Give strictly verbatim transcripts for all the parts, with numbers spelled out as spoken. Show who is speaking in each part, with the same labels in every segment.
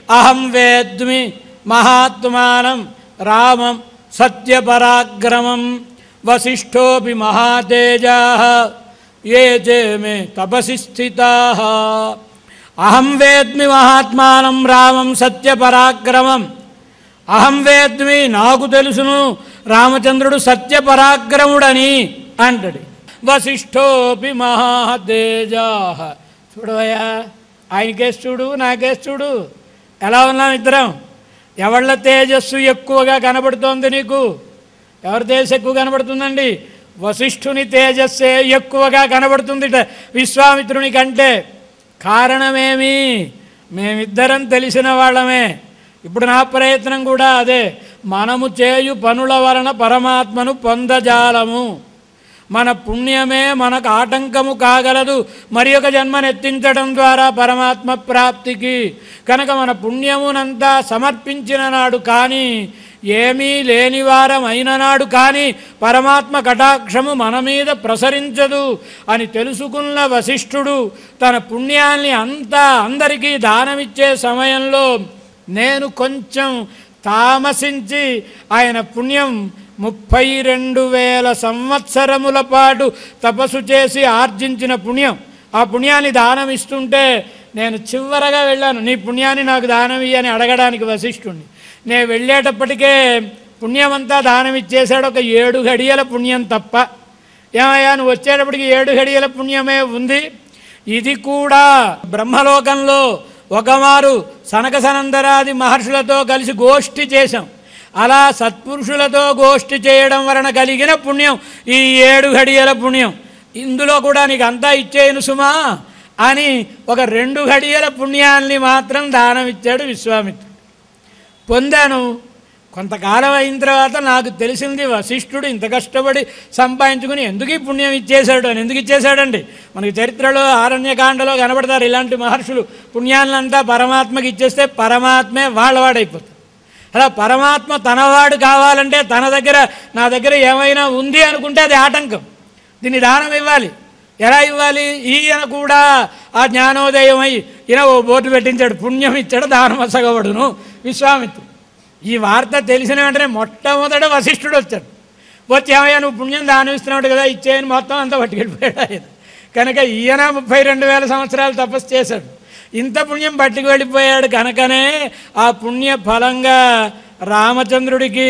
Speaker 1: అహం వేద్మి మహాత్మానం రామం సత్యపరాక్రమం వసిష్ఠోపి మహాతేజాః ఏ చే మే తపసి స్థితాః. అహం వేద్మి మహాత్మానం రామం సత్యపరాక్రమం. అహం వేద్మి నాకు తెలుసును రామచంద్రుడు సత్యపరాక్రముడని అంటాడు. వసిష్ఠోపి మహాతేజాః. చూడవయ్యా, ఆయనకేసి చూడు, నాకేసి చూడు, ఎలా ఉన్నాం ఇద్దరం. ఎవళ్ళ తేజస్సు ఎక్కువగా కనబడుతోంది నీకు? ఎవరి తేజస్సు ఎక్కువ కనబడుతుందండి? వశిష్ఠుని తేజస్సే ఎక్కువగా కనబడుతుంది విశ్వామిత్రుని కంటే. కారణమేమి? మేమిద్దరం తెలిసిన వాళ్ళమే. ఇప్పుడు నా ప్రయత్నం కూడా అదే. మనము చేయు పనుల వలన పరమాత్మను పొందజాలము. మన పుణ్యమే మనకు ఆటంకము కాగలదు మరి ఒక జన్మనెత్తించడం ద్వారా పరమాత్మ ప్రాప్తికి. కనుక మన పుణ్యమునంతా సమర్పించిన నాడు కానీ, ఏమీ లేనివారం అయిన నాడు కానీ పరమాత్మ కటాక్షము మన మీద ప్రసరించదు అని తెలుసుకున్న వశిష్ఠుడు తన పుణ్యాన్ని అంతా అందరికీ దానమిచ్చే సమయంలో నేను కొంచెం తామసించి ఆయన పుణ్యం ముప్పై రెండు వేల సంవత్సరముల పాటు తపస్సు చేసి ఆర్జించిన పుణ్యం, ఆ పుణ్యాన్ని దానం ఇస్తుంటే నేను చివరగా వెళ్ళాను, నీ పుణ్యాన్ని నాకు దానం ఇయ్యని అడగడానికి వశిష్ఠుణ్ణి. నేను వెళ్ళేటప్పటికే పుణ్యమంతా దానం ఇచ్చేశాడు, ఒక ఏడు గడియల పుణ్యం తప్ప. ఏమయ్యా, నువ్వు వచ్చేటప్పటికి ఏడు గడియల పుణ్యమే ఉంది. ఇది కూడా బ్రహ్మలోకంలో ఒకమారు సనక సనందరాది మహర్షులతో కలిసి గోష్ఠి చేశాం. అలా సత్పురుషులతో గోష్ఠి చేయడం వలన కలిగిన పుణ్యం ఈ ఏడు గడియల పుణ్యం. ఇందులో కూడా నీకు అంతా ఇచ్చేయను సుమా అని ఒక రెండు గడియల పుణ్యాన్ని మాత్రం దానం ఇచ్చాడు విశ్వామిత్రుడు. పొందాను. కొంతకాలం అయిన తర్వాత నాకు తెలిసింది వశిష్ఠుడు ఇంత కష్టపడి సంపాదించుకుని ఎందుకు ఈ పుణ్యం ఇచ్చేశాడు అని. ఎందుకు ఇచ్చేశాడండి? మనకి చరిత్రలో ఆరణ్యకాండలో కనబడతారు ఇలాంటి మహర్షులు. పుణ్యాన్నంతా పరమాత్మకి ఇచ్చేస్తే పరమాత్మే వాళ్ళవాడైపోతాడు. అలా పరమాత్మ తనవాడు కావాలంటే తన దగ్గర నా దగ్గర ఏమైనా ఉంది అనుకుంటే అది ఆటంకం. దీన్ని దానం ఇవ్వాలి. ఎలా ఇవ్వాలి? ఈయన కూడా ఆ జ్ఞానోదయమై ఈయన ఓ బోటు పెట్టించాడు, పుణ్యం ఇచ్చాడు, దానమసగవడును విశ్వామిత్రుడు. ఈ వార్త తెలిసిన వెంటనే మొట్టమొదట వశిష్ఠుడు వచ్చాడు. వచ్చి ఏమయ్యా నువ్వు పుణ్యం దానం ఇస్తున్నాడు కదా, ఇచ్చేయని మొత్తం అంతా పట్టుకెళ్ళిపోయాడు ఆయన. కనుక ఈయన ముప్పై రెండు వేల సంవత్సరాలు తపస్సు చేశాడు. ఇంత పుణ్యం పట్టుకు వెళ్ళిపోయాడు కనుకనే ఆ పుణ్య ఫలంగా రామచంద్రుడికి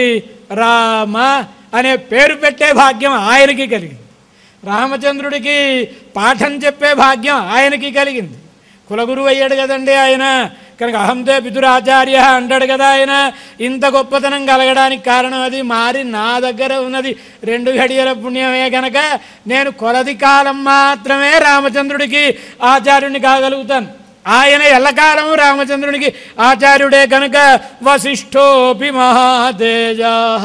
Speaker 1: రామ అనే పేరు పెట్టే భాగ్యం ఆయనకి కలిగింది. రామచంద్రుడికి పాఠం చెప్పే భాగ్యం ఆయనకి కలిగింది. కులగురువు అయ్యాడు కదండి ఆయన. కనుక అహంతే పితురాచార్య అంటాడు కదా ఆయన. ఇంత గొప్పతనం కలగడానికి కారణం అది. మారి నా దగ్గర ఉన్నది రెండు గడియల పుణ్యమే కనుక నేను కొలది కాలం మాత్రమే రామచంద్రుడికి ఆచార్యుని కాగలుగుతాను. ఆయన ఎల్లకాలము రామచంద్రునికి ఆచార్యుడే కనుక వశిష్ఠోపి మహాతేజాః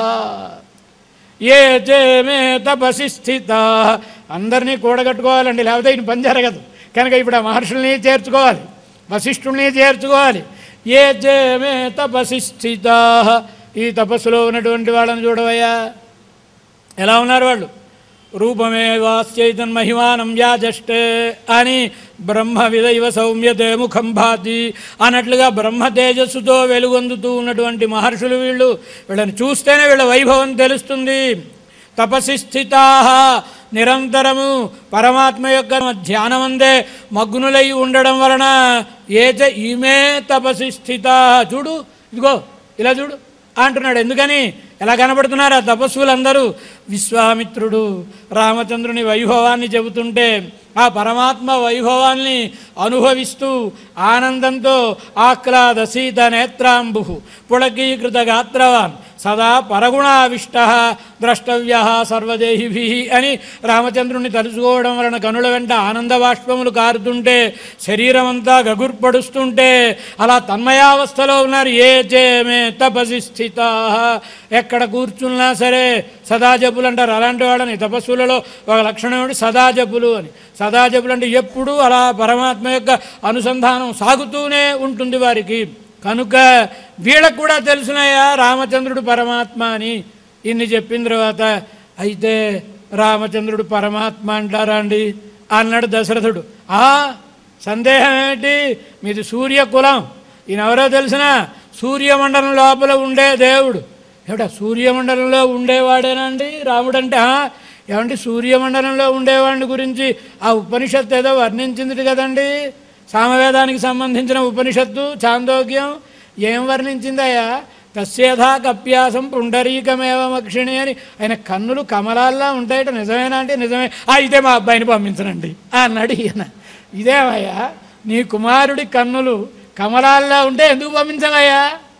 Speaker 1: ఏ చే మే తపసి స్థితాః. అందరినీ కూడగట్టుకోవాలండి, లేకపోతే ఈయన పని జరగదు. కనుక ఇప్పుడు ఆ మహర్షుల్ని చేర్చుకోవాలి, వశిష్ఠుల్ని చేర్చుకోవాలి. ఏ చే మే తపసి స్థితాః. ఈ తపస్సులో ఉన్నటువంటి వాళ్ళని చూడవయ్యా, ఎలా ఉన్నారు వాళ్ళు. రూపమే వాశ్చైతన్ మహిమానం యాజష్టే అని బ్రహ్మ విదైవ సౌమ్యతే ముఖం భాతి అన్నట్లుగా బ్రహ్మ తేజస్సుతో వెలుగొందుతూ ఉన్నటువంటి మహర్షులు వీళ్ళు. వీళ్ళని చూస్తేనే వీళ్ళ వైభవం తెలుస్తుంది. తపసి స్థితాః. నిరంతరము పరమాత్మ యొక్క ధ్యానమందే మగ్నులై ఉండడం వలన ఏచ ఈమే తపసి స్థితాః. చూడు, ఇదిగో ఇలా చూడు అంటున్నాడు. ఎందుకని? ఎలా కనబడుతున్నారు ఆ తపస్సులందరూ? విశ్వామిత్రుడు రామచంద్రుని వైభవాన్ని చెబుతుంటే ఆ పరమాత్మ వైభవాన్ని అనుభవిస్తూ ఆనందంతో ఆహ్లాద సీత నేత్రాంబు పుళకీకృత గాత్రవాన్ సదా పరగుణావిష్ట ద్రష్టవ్య సర్వదేహిభి అని రామచంద్రుని తలుచుకోవడం వలన కనుల వెంట ఆనంద బాష్పములు కారుతుంటే శరీరం అంతా గగుర్పడుస్తుంటే అలా తన్మయావస్థలో ఉన్నారు. ఏ చే మే తపసి స్థితాః. ఎక్కడ కూర్చున్నా సరే సదా జపులు అంటారు. అలాంటి వాళ్ళని తపస్సులలో ఒక లక్షణం ఏమిటి? సదా జపులు అని. సదా జపులు అంటే ఎప్పుడూ అలా పరమాత్మ యొక్క అనుసంధానం సాగుతూనే ఉంటుంది వారికి. కనుక వీళ్ళకు కూడా తెలుసునయ్యా రామచంద్రుడు పరమాత్మ అని. ఇన్ని చెప్పిన తర్వాత అయితే రామచంద్రుడు పరమాత్మ అంటారా అండి అన్నాడు దశరథుడు. ఆ సందేహం ఏమిటి? మీది సూర్యకులం, ఈయన ఎవరో తెలిసిన సూర్యమండలం లోపల ఉండే దేవుడు. ఏమిటా సూర్యమండలంలో ఉండేవాడేనండి రాముడంటే? ఏమంటే సూర్యమండలంలో ఉండేవాడిని గురించి ఆ ఉపనిషత్తు ఏదో వర్ణించింది కదండి, సామవేదానికి సంబంధించిన ఉపనిషత్తు ఛాందోగ్యం. ఏం వర్ణించిందయ్యా? తస్యేధా కప్యాసం పుండరీకమేవ మక్షిణి అని. ఆయన కన్నులు కమలాల్లా ఉంటాయట. నిజమేనా అంటే నిజమే. అయితే మా అబ్బాయిని పంపించనండి అన్నాడు ఈయన. ఇదేమయ్యా, నీ కుమారుడి కన్నులు కమలాల్లా ఉంటే ఎందుకు పంపించవయ్యా?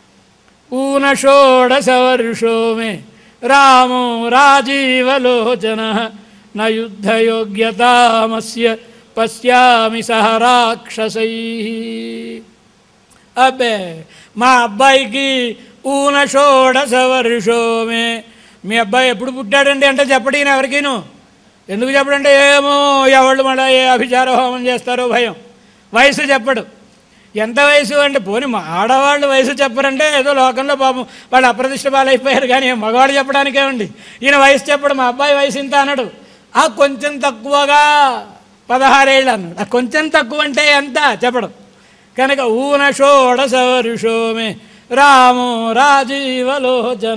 Speaker 1: ఊనషోడశ వర్షో మే రామో రాజీవలోచన న యుద్ధయోగ్యతామస్య పశ్యామి సహ రాక్షసై. అబ్బే, మా అబ్బాయికి ఊనషోడశ వర్షో మే. మీ అబ్బాయి ఎప్పుడు పుట్టాడండి అంటే చెప్పడు ఈయన ఎవరికీను. ఎందుకు చెప్పడంటే ఏమో ఎవళ్ళు మళ్ళీ ఏ అభిచార హోమం చేస్తారో భయం. వయసు చెప్పడు. ఎంత వయసు అంటే పోనీ మా ఆడవాళ్ళు వయసు చెప్పరంటే ఏదో లోకంలో పాపం వాళ్ళు అప్రతిష్ట పాలైపోయారు, కానీ మగవాడు చెప్పడానికే ఉండి ఈయన వయసు చెప్పడు. మా అబ్బాయి వయసు ఇంత అన్నాడు. ఆ కొంచెం తక్కువగా పదహారేళ్ళు అన్నాడు. ఆ కొంచెం తక్కువ అంటే ఎంత చెప్పడం. కనుక ఊనషోడశ వర్షో మే రామో రాజీవలోచన.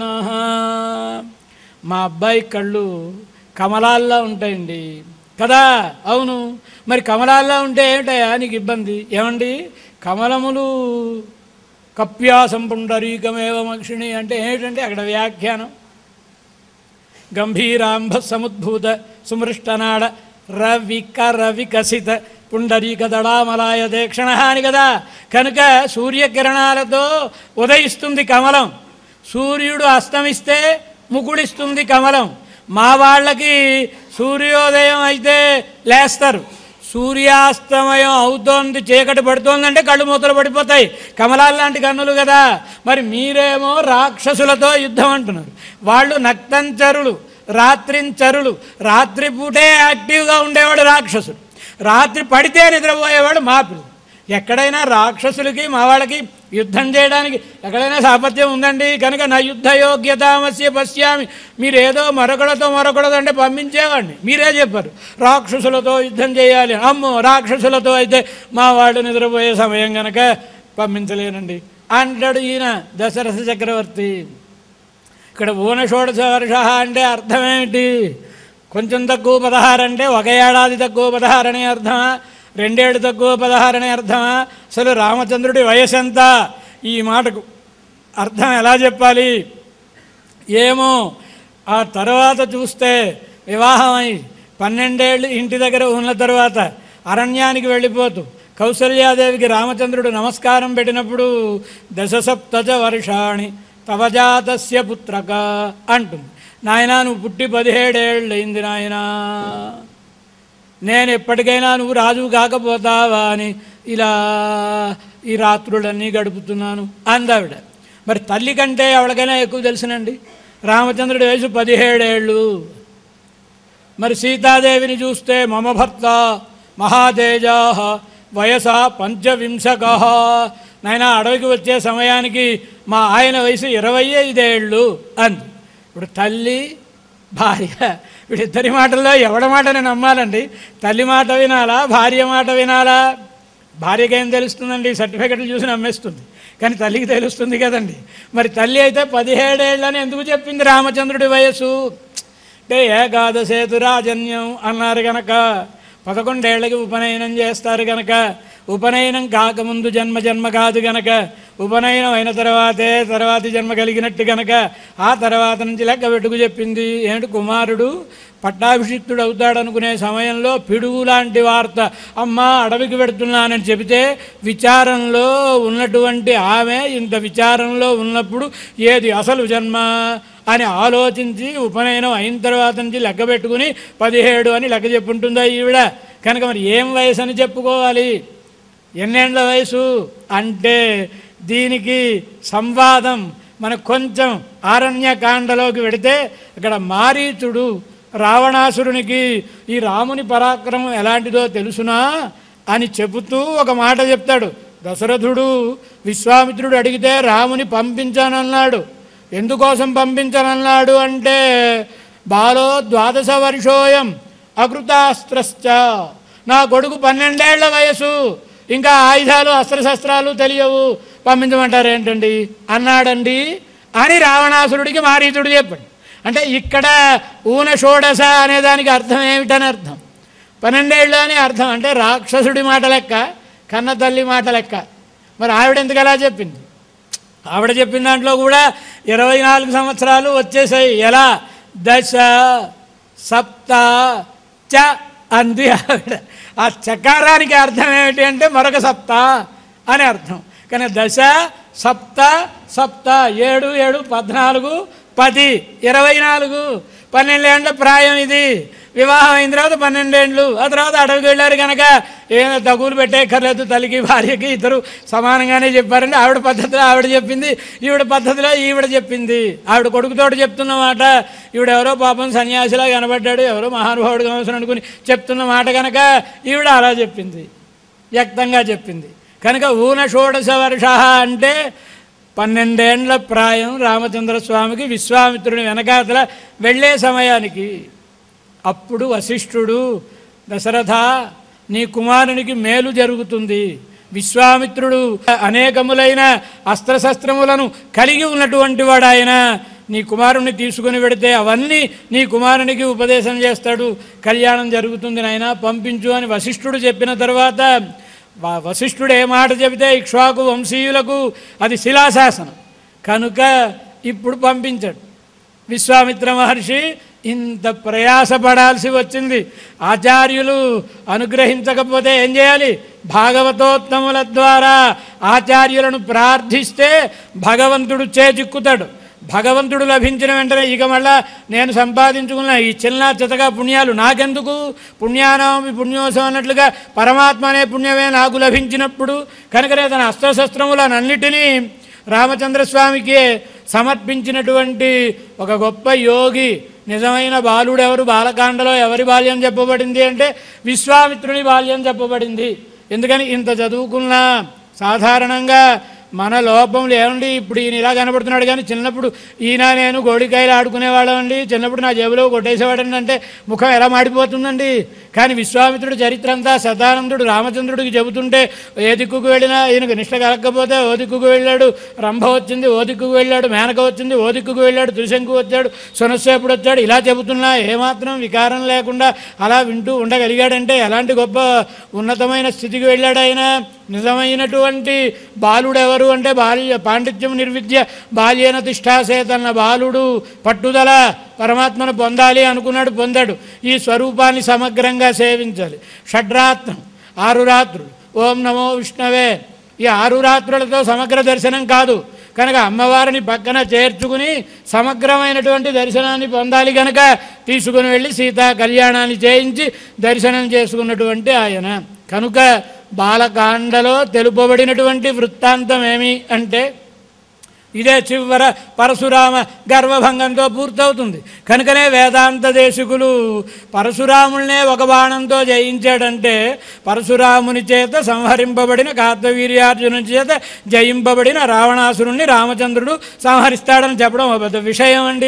Speaker 1: మా అబ్బాయి కళ్ళు కమలాల్లో ఉంటాయండి కదా. అవును, మరి కమలాల్లో ఉంటే ఏమిటయా నీకు ఇబ్బంది? ఏమండి, కమలములు కప్యాసం పుండరీకమేవ మక్షిణి అంటే ఏమిటంటే అక్కడ వ్యాఖ్యానం. గంభీరాంభ సముద్భూత సుమృష్టనాడ రవికర వికసిత పుండరీక దళామలాయ దేక్షణ అని కదా. కనుక సూర్యకిరణాలతో ఉదయిస్తుంది కమలం, సూర్యుడు అస్తమిస్తే ముకుడిస్తుంది కమలం. మా వాళ్ళకి సూర్యోదయం అయితే లేస్తారు, సూర్యాస్తమయం అవుతోంది చీకటి పడుతోందంటే కళ్ళు మూతలు పడిపోతాయి. కమలాలు లాంటి కన్నులు కదా. మరి మీరేమో రాక్షసులతో యుద్ధం అంటున్నారు. వాళ్ళు నక్తంచరులు, రాత్రించరులు. రాత్రిపూటే యాక్టివ్గా ఉండేవాడు రాక్షసుడు, రాత్రి పడితే నిద్రపోయేవాడు మాపులు. ఎక్కడైనా రాక్షసులకి మా వాళ్ళకి యుద్ధం చేయడానికి ఎక్కడైనా సాపత్యం ఉందండి. కనుక నా యుద్ధ యోగ్యతామస్య పశ్యామి. మీరు ఏదో మరొకడతో మరొకడతో అంటే పంపించేవాడిని. మీరే చెప్పారు రాక్షసులతో యుద్ధం చేయాలి. అమ్మో, రాక్షసులతో అయితే మా వాళ్ళు నిద్రపోయే సమయం కనుక పంపించలేనండి అంటాడు ఈయన దశరథ చక్రవర్తి. ఇక్కడ ఊనషోడశ వర్ష అంటే అర్థమేమిటి? కొంచెం తక్కువ పదహారు అంటే ఒక ఏడాది తక్కువ పదహారు అనే అర్థమా? రెండేళ్ళు తక్కువ పదహారు అనే అర్థమా? అసలు రామచంద్రుడి వయసు ఎంత? ఈ మాటకు అర్థం ఎలా చెప్పాలి ఏమో. ఆ తర్వాత చూస్తే వివాహమై పన్నెండేళ్ళు ఇంటి దగ్గర ఉన్న తర్వాత అరణ్యానికి వెళ్ళిపోతూ కౌసల్యాదేవికి రామచంద్రుడు నమస్కారం పెట్టినప్పుడు దశసప్తచ వర్షాణి తవజాతస్య పుత్రక అంటుంది. నాయనా, నువ్వు పుట్టి పదిహేడేళ్ళయింది నాయనా, నేను ఎప్పటికైనా నువ్వు రాజు కాకపోతావా అని ఇలా ఈ రాత్రులన్నీ గడుపుతున్నాను అందావిడ. మరి తల్లి కంటే ఎవరికైనా ఎక్కువ తెలుసునండి. రామచంద్రుడి వయసు పదిహేడేళ్ళు. మరి సీతాదేవిని చూస్తే మమ భర్త మహాతేజా వయస పంచవింశక. నాయన, అడవికి వచ్చే సమయానికి మా ఆయన వయసు ఇరవై ఐదేళ్ళు అంది. ఇప్పుడు తల్లి భార్య వీడిద్దరి మాటల్లో ఎవడ మాటని నమ్మాలండి? తల్లి మాట వినాలా, భార్య మాట వినాలా? భార్యకేం తెలుస్తుందండి? సర్టిఫికెట్లు చూసి నమ్మేస్తుంది, కానీ తల్లికి తెలుస్తుంది కదండి. మరి తల్లి అయితే పదిహేడేళ్ళని ఎందుకు చెప్పింది రామచంద్రుడి వయస్సు అంటే? ఏకాదశేతు రాజన్యం అన్నారు కనుక పదకొండేళ్లకి ఉపనయనం చేస్తారు కనుక, ఉపనయనం కాకముందు జన్మ జన్మ కాదు గనక, ఉపనయనం అయిన తర్వాతే తర్వాతి జన్మ కలిగినట్టు గనక ఆ తర్వాత నుంచి లెక్క పెట్టుకు చెప్పింది. ఏమిటి, కుమారుడు పట్టాభిషిక్తుడు అవుతాడనుకునే సమయంలో పిడుగు లాంటి వార్త, అమ్మ అడవికి పెడుతున్నానని చెబితే విచారంలో ఉన్నటువంటి ఆమె ఇంత విచారంలో ఉన్నప్పుడు ఏది అసలు జన్మ అని ఆలోచించి ఉపనయనం అయిన తర్వాత నుంచి లెక్క పెట్టుకుని పదిహేడు అని లెక్క చెప్పుంటుందా ఈవిడ? కనుక మరి ఏం వయసు అని చెప్పుకోవాలి? ఎన్నేళ్ల వయసు అంటే దీనికి సంవాదం మనకు కొంచెం ఆరణ్యకాండలోకి వెడితే అక్కడ మారీచుడు రావణాసురునికి ఈ రాముని పరాక్రమం ఎలాంటిదో తెలుసునా అని చెబుతూ ఒక మాట చెప్తాడు. దశరథుడు విశ్వామిత్రుడు అడిగితే రాముని పంపించానన్నాడు. ఎందుకోసం పంపించనన్నాడు అంటే బాలో ద్వాదశ వర్షోయం అకృతాస్త్రశ్చ, నా కొడుకు పన్నెండేళ్ల వయసు, ఇంకా ఆయుధాలు అస్త్రశస్త్రాలు తెలియవు, పంపించమంటారు ఏంటండి అన్నాడండి అని రావణాసురుడికి మారీచుడు చెప్పాడు. అంటే ఇక్కడ ఊన షోడశ అనేదానికి అర్థం ఏమిటని అర్థం, పన్నెండేళ్ళు అని అర్థం. అంటే రాక్షసుడి మాట లెక్క, కన్న తల్లి మాట లెక్క. మరి ఆవిడ ఎందుకు అలా చెప్పింది? ఆవిడ చెప్పిన దాంట్లో కూడా ఇరవై నాలుగు సంవత్సరాలు వచ్చేసాయి. ఎలా? దశ సప్త చ అంది ఆవిడ. ఆ చకారానికి అర్థం ఏమిటి అంటే మరొక సప్త అని అర్థం. కానీ దశ సప్త సప్త ఏడు ఏడు పద్నాలుగు పది ఇరవై నాలుగు పన్నెండేండ్ల ప్రాయం. ఇది వివాహం అయిన తర్వాత పన్నెండేండ్లు. ఆ తర్వాత అడవికి వెళ్ళారు కనుక ఏమైనా తగులు పెట్టేక్కర్లేదు, తల్లికి భార్యకి ఇద్దరు సమానంగానే చెప్పారండి. ఆవిడ పద్ధతిలో ఆవిడ చెప్పింది, ఈవిడ పద్ధతిలో ఈవిడ చెప్పింది. ఆవిడ కొడుకుతోటి చెప్తున్నమాట, ఈవిడెవరో పాపం సన్యాసిలా కనబడ్డాడు, ఎవరో మహానుభావుడు అవసరం అనుకుని చెప్తున్న మాట కనుక ఈవిడ అలా చెప్పింది, వ్యక్తంగా చెప్పింది. కనుక ఊన షోడశ వర్ష అంటే పన్నెండేండ్ల ప్రాయం రామచంద్రస్వామికి విశ్వామిత్రుని వెనకాతల వెళ్ళే సమయానికి. అప్పుడు వశిష్ఠుడు, దశరథ నీ కుమారునికి మేలు జరుగుతుంది. విశ్వామిత్రుడు అనేకములైన అస్త్రశస్త్రములను కలిగి ఉన్నటువంటి వాడు. ఆయన నీ కుమారుణ్ణి తీసుకుని వెడితే అవన్నీ నీ కుమారునికి ఉపదేశం చేస్తాడు, కళ్యాణం జరుగుతుంది నాయనా, పంపించు అని వశిష్ఠుడు చెప్పిన తర్వాత వశిష్ఠుడు ఏ మాట చెబితే ఇక్ష్వాకు వంశీయులకు అది శిలాశాసనం కనుక ఇప్పుడు పంపించాడు. విశ్వామిత్ర మహర్షి ఇంత ప్రయాసపడాల్సి వచ్చింది. ఆచార్యులు అనుగ్రహించకపోతే ఏం చేయాలి? భాగవతోత్తముల ద్వారా ఆచార్యులను ప్రార్థిస్తే భగవంతుడు చేజిక్కుతాడు. భగవంతుడు లభించిన వెంటనే ఇక మళ్ళా నేను సంపాదించుకున్న ఈ చిన్న చితగా పుణ్యాలు నాకెందుకు, పుణ్యానామి పుణ్యోత్సవం అన్నట్లుగా పరమాత్మ అనే పుణ్యమే నాకు లభించినప్పుడు కనుకనే తన అస్త్రశస్త్రములనన్నిటినీ రామచంద్రస్వామికి సమర్పించినటువంటి ఒక గొప్ప యోగి. నిజమైన బాలుడు ఎవరు? బాలకాండలో ఎవరి బాల్యం చెప్పబడింది అంటే విశ్వామిత్రుని బాల్యం చెప్పబడింది. ఎందుకని ఇంత చదువుకున్నా సాధారణంగా మన లోపంలో ఏమండి, ఇప్పుడు ఈయన ఇలా కనబడుతున్నాడు కానీ చిన్నప్పుడు ఈయన నేను గోడికాయలు ఆడుకునేవాళ్ళం అండి, చిన్నప్పుడు నా జేబులో కొట్టేసేవాడండి అంటే ముఖం ఎలా మాడిపోతుందండి. కానీ విశ్వామిత్రుడు చరిత్ర అంతా సదానందుడు రామచంద్రుడికి చెబుతుంటే ఏ దిక్కుకు వెళ్ళినా ఈయనకు నిష్ట కలగకపోతే ఓ దిక్కుకు వెళ్ళాడు, రంభ వచ్చింది ఓ దిక్కుకు వెళ్ళాడు, మేనక వచ్చింది ఓ దిక్కుకు వెళ్ళాడు, త్రిశంకు వచ్చాడు, సునస్సేపుడు వచ్చాడు, ఇలా చెబుతున్నా ఏమాత్రం వికారం లేకుండా అలా వింటూ ఉండగలిగాడంటే ఎలాంటి గొప్ప ఉన్నతమైన స్థితికి వెళ్ళాడు ఆయన. నిజమైనటువంటి బాలుడెవరు అంటే బాల్య పాండిత్యం నిర్విద్య బాల్యేన తిష్టాసేతన్న బాలుడు పట్టుదల పరమాత్మను పొందాలి అనుకున్నాడు, పొందాడు. ఈ స్వరూపాన్ని సమగ్రంగా సేవించాలి. షడ్రాత్రం ఆరు రాత్రులు, ఓం నమో విష్ణవే, ఈ ఆరు రాత్రులతో సమగ్ర దర్శనం కాదు కనుక అమ్మవారిని పక్కన చేర్చుకుని సమగ్రమైనటువంటి దర్శనాన్ని పొందాలి కనుక తీసుకుని వెళ్ళి సీతా కళ్యాణాన్ని చేయించి దర్శనం చేసుకున్నటువంటి ఆయన. కనుక బాలకాండలో తెలుపబడినటువంటి వృత్తాంతం ఏమి అంటే ఇదే చివర పరశురామ గర్వభంగంతో పూర్తవుతుంది. కనుకనే వేదాంత దేశికులు పరశురాముల్నే ఒక బాణంతో జయించాడంటే పరశురాముని చేత సంహరింపబడిన కార్తవీర్యార్జునుని చేత జయింపబడిన రావణాసురుణ్ణి రామచంద్రుడు సంహరిస్తాడని చెప్పడం ఒక పెద్ద విషయం అండి.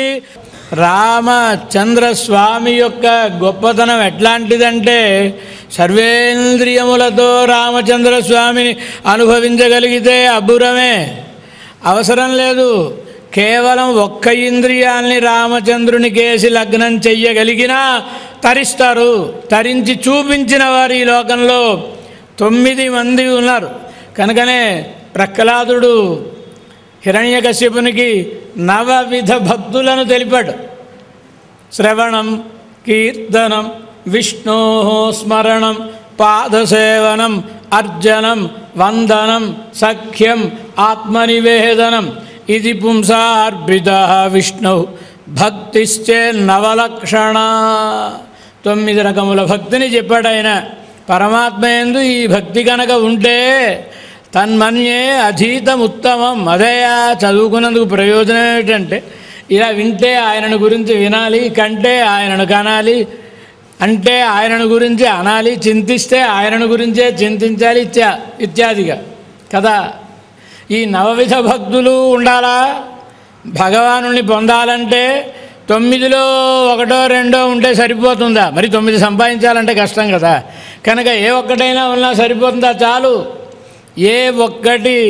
Speaker 1: రామచంద్రస్వామి యొక్క గొప్పతనం ఎట్లాంటిదంటే సర్వేంద్రియములతో రామచంద్రస్వామిని అనుభవించగలిగితే అబ్బురమే, అవసరం లేదు. కేవలం ఒక్క ఇంద్రియాల్ని రామచంద్రునికేసి లగ్నం చెయ్యగలిగినా తరిస్తారు. తరించి చూపించిన వారు ఈ లోకంలో తొమ్మిది మంది ఉన్నారు. కనుకనే ప్రహ్లాదుడు హిరణ్యకశ్యపునికి నవవిధ భక్తులను తెలిపాడు. శ్రవణం, కీర్తనం, విష్ణో స్మరణం, పాదసేవనం, అర్జనం, వందనం, సఖ్యం, ఆత్మనివేదనం. ఇది పుంసార్భిత విష్ణు భక్తిశ్చే నవలక్షణ. తొమ్మిది రకముల భక్తిని చెప్పాడు ఆయన. పరమాత్మ యందు ఈ భక్తి కనుక ఉంటే తన్మన్యే అధీతముత్తమం. అదే చదువుకున్నందుకు ప్రయోజనం ఏమిటంటే ఇలా వింటే ఆయనను గురించి వినాలి, కంటే ఆయనను కనాలి, అంటే ఆయనను గురించి అనాలి, చింతిస్తే ఆయనను గురించే చింతించాలి ఇత్యా ఇత్యాదిగా కదా. ఈ నవవిధ భక్తులు ఉండాలా భగవానుని పొందాలంటే? తొమ్మిదిలో ఒకటో రెండో ఉంటే సరిపోతుందా? మరి తొమ్మిది సంపాదించాలంటే కష్టం కదా. కనుక ఏ ఒక్కటైనా ఉన్నా సరిపోతుందా? చాలు. ఏ ఒక్కటి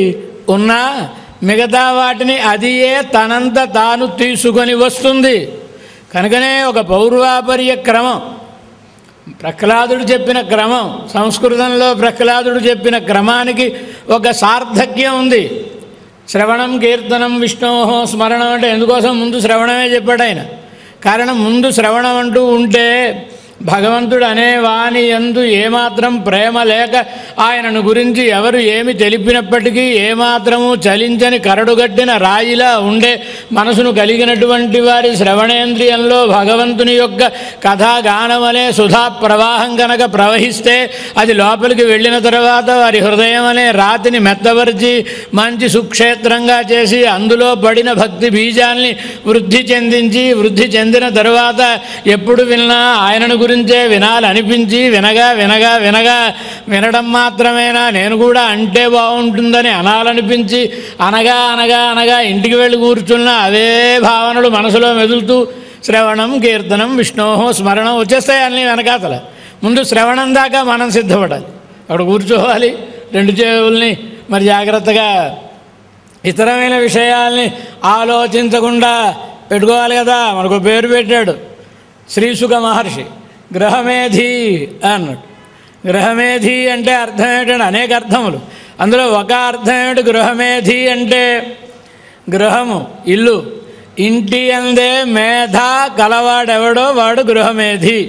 Speaker 1: ఉన్నా మిగతా వాటిని అదియే తనంత తాను తీసుకొని వస్తుంది. కనుకనే ఒక పౌర్వాపర్య క్రమం, ప్రహ్లాదుడు చెప్పిన క్రమం, సంస్కృతంలో ప్రహ్లాదుడు చెప్పిన క్రమానికి ఒక సార్థక్యం ఉంది. శ్రవణం కీర్తనం విష్ణోహో స్మరణం అంటే ఎందుకోసం ముందు శ్రవణమే చెప్పాడు ఆయన. కారణం ముందు శ్రవణం అంటూ ఉంటే భగవంతుడు అనే వాని యందు ఏమాత్రం ప్రేమ లేక ఆయనను గురించి ఎవరు ఏమి తెలిపినప్పటికీ ఏమాత్రము చలించని కరడుగట్టిన రాయిలా ఉండే మనసును కలిగినటువంటి వారి శ్రవణేంద్రియంలో భగవంతుని యొక్క కథాగానం అనే సుధా ప్రవాహం కనుక ప్రవహిస్తే అది లోపలికి వెళ్ళిన తర్వాత వారి హృదయం అనే రాతిని మెత్తపరిచి మంచి సుక్షేత్రంగా చేసి అందులో పడిన భక్తి బీజాల్ని వృద్ధి చెందించి వృద్ధి చెందిన తరువాత ఎప్పుడు విన్నా ఆయనను గురించే వినాలనిపించి వినగా వినగా వినగా వినడం మాత్రమేనా, నేను కూడా అంటే బాగుంటుందని అనాలనిపించి అనగా అనగా అనగా ఇంటికి వెళ్ళి కూర్చున్న అవే భావనలు మనసులో మెదులుతూ శ్రవణం కీర్తనం విష్ణోహో స్మరణం వచ్చేస్తాయి అన్నీ వెనకాతల. ముందు శ్రవణం దాకా మనం సిద్ధపడాలి, అక్కడ కూర్చోవాలి, రెండు చెవుల్ని మరి జాగ్రత్తగా ఇతరమైన విషయాల్ని ఆలోచించకుండా పెట్టుకోవాలి కదా. మనకు పేరు పెట్టాడు శ్రీశుక మహర్షి, గ్రహమేధి అన్నాడు. గ్రహమేధి అంటే అర్థం ఏంటంటే అనేక అర్థములు, అందులో ఒక అర్థం ఏమిటి, గృహమేధి అంటే గృహము ఇల్లు, ఇంటి అందే మేధ కలవాడెవడో వాడు గృహమేధి.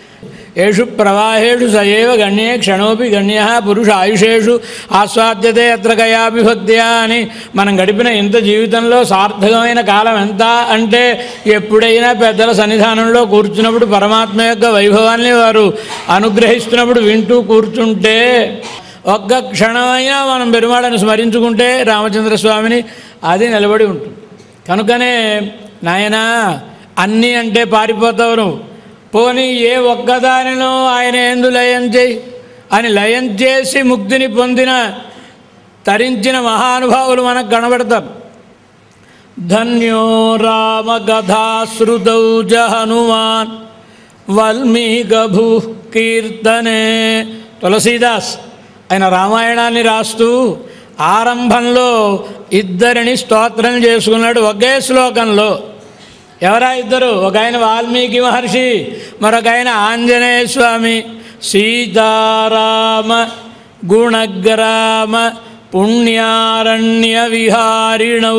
Speaker 1: ఏషు ప్రవాహేషు సయేవ గణ్యే క్షణోపి గణ్య పురుష ఆయుషేషు ఆస్వాద్యతే అత్ర కయాపి భక్త్యా అని మనం గడిపిన ఇంత జీవితంలో సార్థకమైన కాలం ఎంత అంటే ఎప్పుడైనా పెద్దల సన్నిధానంలో కూర్చున్నప్పుడు పరమాత్మ యొక్క వైభవాన్ని వారు అనుగ్రహిస్తున్నప్పుడు వింటూ కూర్చుంటే ఒక్క క్షణమైనా మనం పెరుమాళను స్మరించుకుంటే రామచంద్రస్వామిని అది నిలబడి ఉంటుంది. కనుకనే నాయనా అన్నీ అంటే పారిపోతావు నువ్వు, పోనీ ఏ ఒక్కదానినో ఆయన ఎందు లయం చేయి అని లయం చేసి ముక్తిని పొందిన తరించిన మహానుభావులు మనకు కనబడతారు. ధన్యో రామ కథాశ్రుతౌ జ హనుమాన్ వాల్మీకభూ కీర్తనే. తులసీదాస్ ఆయన రామాయణాన్ని రాస్తూ ఆరంభంలో ఇద్దరిని స్తోత్రం చేసుకున్నాడు ఒకే శ్లోకంలో. ఎవరా ఇద్దరు? ఒక ఆయన వాల్మీకి మహర్షి, మరొక ఆయన ఆంజనేయ స్వామి. సీతారామ గుణగ్రామ పుణ్యారణ్య విహారిణౌ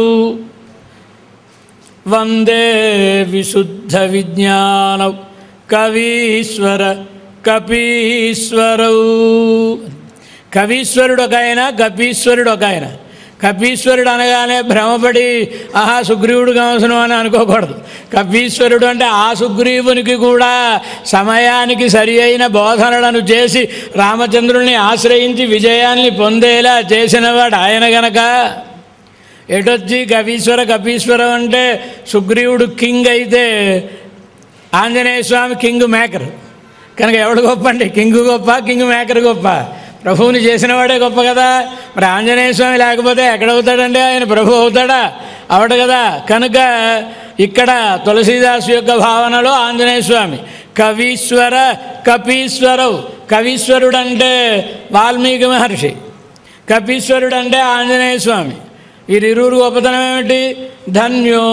Speaker 1: వందే విశుద్ధ విజ్ఞానౌ కవీశ్వర కపీశ్వరౌ. కవీశ్వరుడు ఒక ఆయన, కపీశ్వరుడు ఒక ఆయన. కపీశ్వరుడు అనగానే భ్రమపడి ఆహా సుగ్రీవుడు కావలసిన అని అనుకోకూడదు. కపీశ్వరుడు అంటే ఆ సుగ్రీవునికి కూడా సమయానికి సరి అయిన బోధనలను చేసి రామచంద్రుల్ని ఆశ్రయించి విజయాన్ని పొందేలా చేసినవాడు ఆయన గనక. ఎటొచ్చి కపీశ్వర కపీశ్వరం అంటే సుగ్రీవుడు కింగ్ అయితే ఆంజనేయ స్వామి కింగ్ మేకర్. కనుక ఎవడు గొప్ప అండి? కింగ్ గొప్ప, కింగ్ మేకర్ గొప్ప? ప్రభువుని చేసిన వాడే గొప్ప కదా. మరి ఆంజనేయ స్వామి లేకపోతే ఎక్కడవుతాడండి? ఆయన ప్రభు అవుతాడా? అవడు కదా. కనుక ఇక్కడ తులసీదాసు యొక్క భావనలో ఆంజనేయ స్వామి కవీశ్వర కపీశ్వరవు. కవీశ్వరుడు అంటే వాల్మీకి మహర్షి, కపీశ్వరుడు అంటే ఆంజనేయ స్వామి. వీరిరువురు గొప్పతనం ఏమిటి? ధన్యో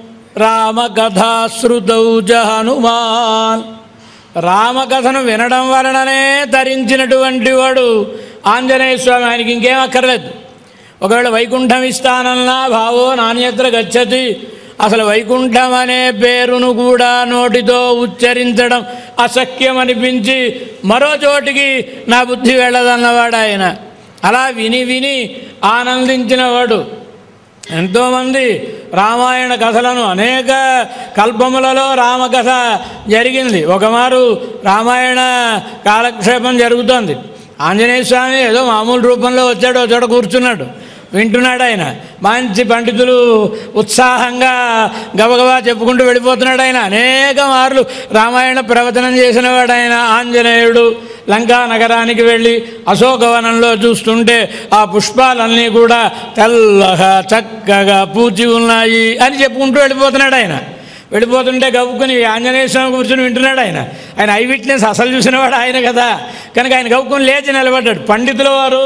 Speaker 1: రామకథాశ్రుతౌ జ హనుమాన్. రామకథను వినడం వలననే తరించినటువంటి వాడు ఆంజనేయ స్వామి. ఆయనకి ఇంకేం అక్కర్లేదు. ఒకవేళ వైకుంఠం ఇస్తానన్నా భావో నాణ్యత్ర గచ్చతి. అసలు వైకుంఠం అనే పేరును కూడా నోటితో ఉచ్చరించడం అసఖ్యం అనిపించి మరో చోటికి నా బుద్ధి వెళ్ళదన్నవాడు ఆయన. అలా విని విని ఆనందించినవాడు. ఎంతోమంది రామాయణ కథలను అనేక కల్పములలో రామకథ జరిగింది. ఒకమారు రామాయణ కాలక్షేపం జరుగుతోంది. ఆంజనేయ స్వామి ఏదో మామూలు రూపంలో వచ్చాడు, ఒక చోట కూర్చున్నాడు, వింటున్నాడు. ఆయన మంచి పండితులు ఉత్సాహంగా గబగబా చెప్పుకుంటూ వెళ్ళిపోతున్నాడు. ఆయన అనేక మార్లు రామాయణ ప్రవచనం చేసినవాడు ఆయన. ఆంజనేయుడు లంకా నగరానికి వెళ్ళి అశోకవనంలో చూస్తుంటే ఆ పుష్పాలన్నీ కూడా తెల్లగా చక్కగా పూచి ఉన్నాయి అని చెప్పుకుంటూ వెళ్ళిపోతున్నాడు ఆయన. వెళ్ళిపోతుంటే గవ్వుకుని ఆంజనేయ స్వామి కూర్చొని వింటున్నాడు. ఆయన ఆయన ఐ విట్నెస్ అసలు చూసినవాడు ఆయన కదా. కనుక ఆయన గవ్వుకుని లేచి నిలబడ్డాడు. పండితుల వారు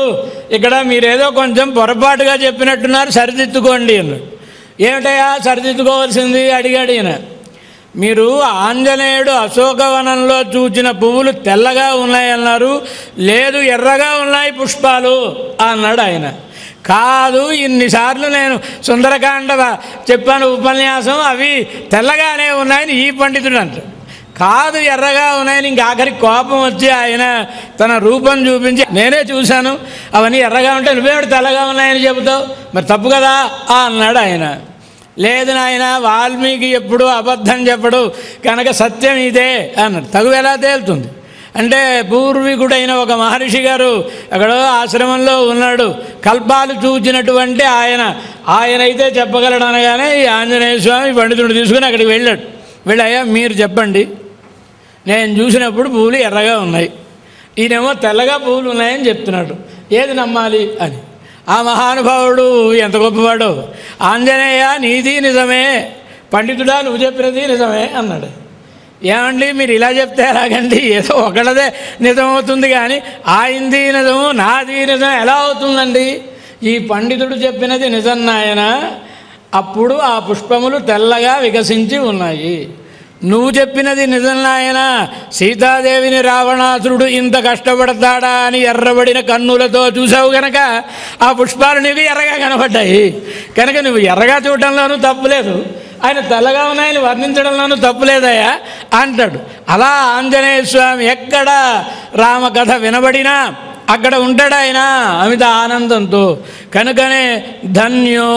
Speaker 1: ఇక్కడ మీరేదో కొంచెం పొరపాటుగా చెప్పినట్టున్నారు, సరిదిద్దుకోండి అన్నాడు. ఏమిటయా సరిదిద్దుకోవాల్సింది అడిగాడు ఈయన. మీరు ఆంజనేయుడు అశోకవనంలో చూచిన పువ్వులు తెల్లగా ఉన్నాయన్నారు, లేదు ఎర్రగా ఉన్నాయి పుష్పాలు అన్నాడు ఆయన. కాదు, ఇన్నిసార్లు నేను సుందరకాండ చెప్పాను ఉపన్యాసం, అవి తెల్లగానే ఉన్నాయని ఈ పండితుడు అంటాడు. కాదు ఎర్రగా ఉన్నాయని ఇంక ఆఖరి కోపం వచ్చి ఆయన తన రూపం చూపించి, నేనే చూశాను అవన్నీ ఎర్రగా ఉంటే నువ్వేమిటి తెల్లగా ఉన్నాయని చెబుతావు, మరి తప్పు కదా అన్నాడు ఆయన. లేదు నాయన, వాల్మీకి ఎప్పుడు అబద్ధం చెప్పడు కనుక సత్యం ఇదే అన్నాడు. తగు ఎలా తేలుతుంది అంటే, పూర్వీకుడైన ఒక మహర్షి గారు అక్కడ ఆశ్రమంలో ఉన్నాడు, కల్పాలు చూచినటువంటి ఆయన ఆయనైతే చెప్పగలడు అనగానే ఈ ఆంజనేయ స్వామి పండితుడు తీసుకుని అక్కడికి వెళ్ళాడు. వెళ్ళాయా మీరు చెప్పండి, నేను చూసినప్పుడు పువ్వులు ఎర్రగా ఉన్నాయి, ఈయనేమో తెల్లగా పువ్వులు ఉన్నాయని చెప్తున్నాడు, ఏది నమ్మాలి అని. ఆ మహానుభావుడు ఎంత గొప్పవాడు, ఆంజనేయ నీది నిజమే, పండితుడా నువ్వు చెప్పినది నిజమే అన్నాడు. ఏమండి మీరు ఇలా చెప్తే ఎలాగండి, ఏదో ఒకళ్ళదే నిజమవుతుంది కానీ ఆయనది నిజము నాది నిజం ఎలా అవుతుందండి? ఈ పండితుడు చెప్పినది నిజం నాయన, అప్పుడు ఆ పుష్పములు తెల్లగా వికసించి ఉన్నాయి. నువ్వు చెప్పినది నిజం నాయన, సీతాదేవిని రావణాసురుడు ఇంత కష్టపడతాడా అని ఎర్రబడిన కన్నులతో చూసావు కనుక ఆ పుష్పాలు నీకు ఎర్రగా కనబడ్డాయి, కనుక నువ్వు ఎర్రగా చూడటంలోనూ తప్పులేదు, ఆయన తెల్లగా ఉన్నాయని వర్ణించడంలోనూ తప్పులేదయ్యా అంటాడు. అలా ఆంజనేయ స్వామి ఎక్కడ రామకథ వినబడినా అక్కడ ఉంటాడు ఆయన అమిత ఆనందంతో. కనుకనే ధన్యో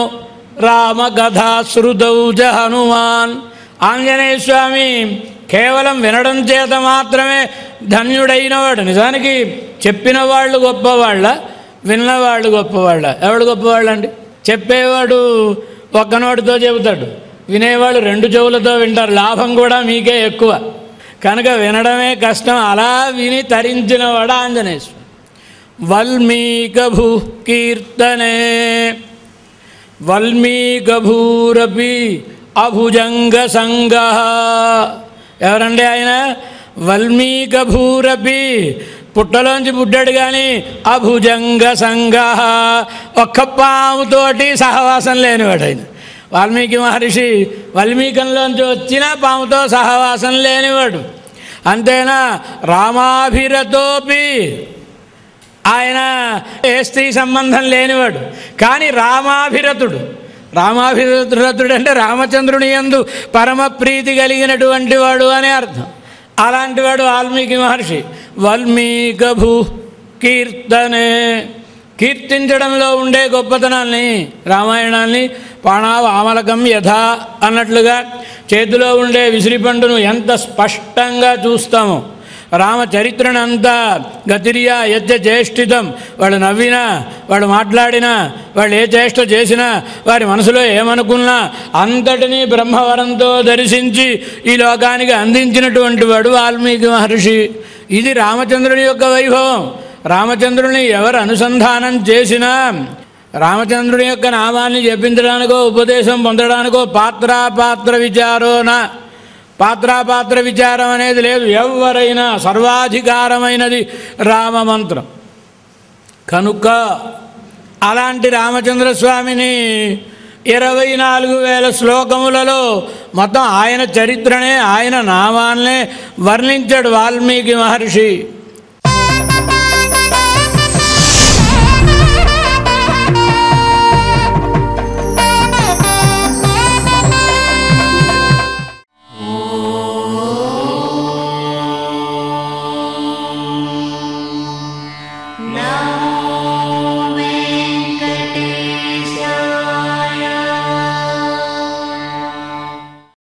Speaker 1: రామకథా శృతౌ చ హనుమాన్, ఆంజనేయ స్వామి కేవలం వినడం చేత మాత్రమే ధన్యుడైనవాడు. నిజానికి చెప్పిన వాళ్ళు గొప్పవాళ్ళ, విన్నవాళ్ళు గొప్పవాళ్ళ? ఎవడు గొప్పవాళ్ళు అండి? చెప్పేవాడు ఒక్క నోటితో చెబుతాడు, వినేవాళ్ళు రెండు చెవులతో వింటారు, లాభం కూడా మీకే ఎక్కువ. కనుక వినడమే కష్టం. అలా విని తరించినవాడు ఆంజనేయ స్వామి. వల్మీకభూ కీర్తనే వల్మీకభూరపి అభుజంగ సంగ. ఎవరండి ఆయన? వల్మీకభూరపి, పుట్టలోంచి పుట్టాడు కానీ అభుజంగ సంగ, ఒక్క పాముతోటి సహవాసం లేనివాడు ఆయన. వాల్మీకి మహర్షి వల్మీకంలోంచి వచ్చిన పాముతో సహవాసం లేనివాడు. అంతేనా, రామాభిరతోపి, ఆయన ఏ స్త్రీ సంబంధం లేనివాడు కానీ రామాభిరతుడు. రామాభిరతుడు అంటే రామచంద్రుని యందు పరమ ప్రీతి కలిగినటువంటి వాడు అనే అర్థం. అలాంటి వాడు వాల్మీకి మహర్షి. వల్మీకభూ కీర్తనే, కీర్తించడంలో ఉండే గొప్పతనాన్ని, రామాయణాన్ని పాణావామలకం యథా అన్నట్లుగా చేతిలో ఉండే విసిరిపండును ఎంత స్పష్టంగా చూస్తామో, రామచరిత్రను అంతా గతిరియా యజ్జ చేష్టితం, వాళ్ళు నవ్వినా, వాళ్ళు మాట్లాడినా, వాళ్ళు ఏ చేష్ట చేసినా, వారి మనసులో ఏమనుకున్నా అంతటినీ బ్రహ్మవరంతో దర్శించి ఈ లోకానికి అందించినటువంటి వాడు వాల్మీకి మహర్షి. ఇది రామచంద్రుని యొక్క వైభవం. రామచంద్రుని ఎవరు అనుసంధానం చేసినా, రామచంద్రుని యొక్క నామాన్ని జపించడానికో ఉపదేశం పొందడానికో పాత్రాపాత్ర విచారోనా, పాత్రాపాత్ర విచారం అనేది లేదు. ఎవరైనా సర్వాధికారమైనది రామమంత్రం. కనుక అలాంటి రామచంద్ర స్వామిని ఇరవై నాలుగు వేల శ్లోకములలో మొత్తం ఆయన చరిత్రనే, ఆయన నామాన్నే వర్ణించాడు వాల్మీకి మహర్షి.